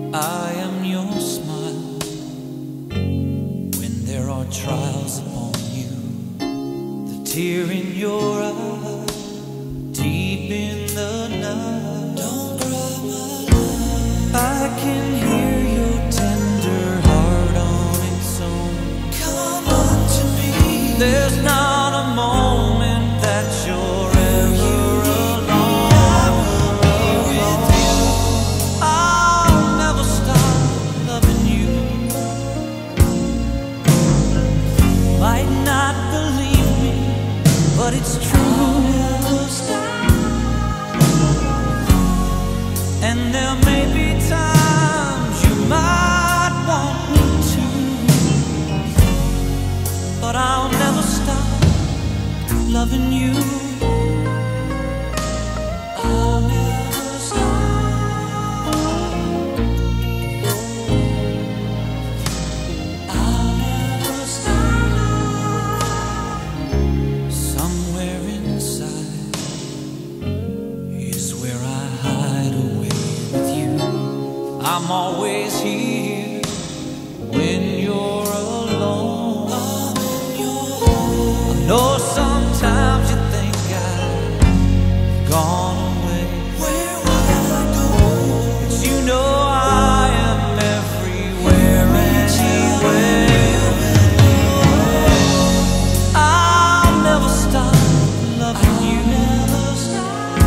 I am your smile when there are trials upon you, the tear in your eye, deep in the night. Don't cry, my love. I can hear your tender heart on its own. Come on to me. There's not a moment that you're ever alone. I will be with you. I'll never stop loving you. Might not believe me, but it's true. I'll never stop. And there may be times you might want me to, but I'll never stop loving you. I'll never stop. I'll never stop. Somewhere inside is where I hide away with you. I'm always here when you're alone. I'm in your home. I know sometimes you think I've gone away. Where would I go? But you know I am everywhere anyway. I'll never stop loving you. Never stop.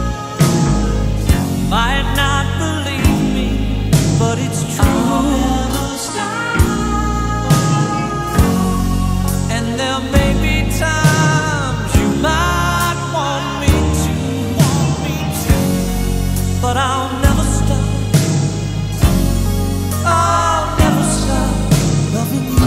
Might not believe me, but it's true. I'll never stop. And there may be times you might want me to, but I'll never stop. I'll never stop loving you.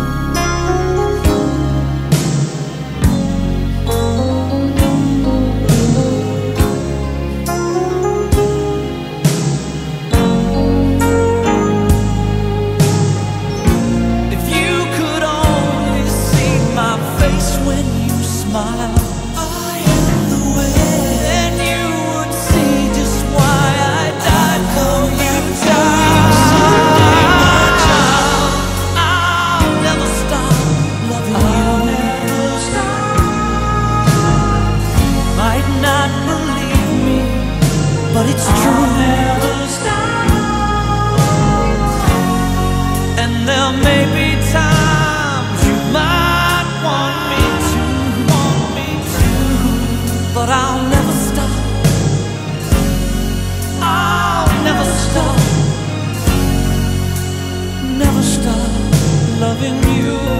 If you could only see my face when you smile, I am the way, then you would see just why I died for you, child. I'll never stop loving you. I'll never stop. Might not believe me, but it's true. I'll never stop. And there may be times you might want me to, but I'll never stop. I'll never stop, never stop loving you.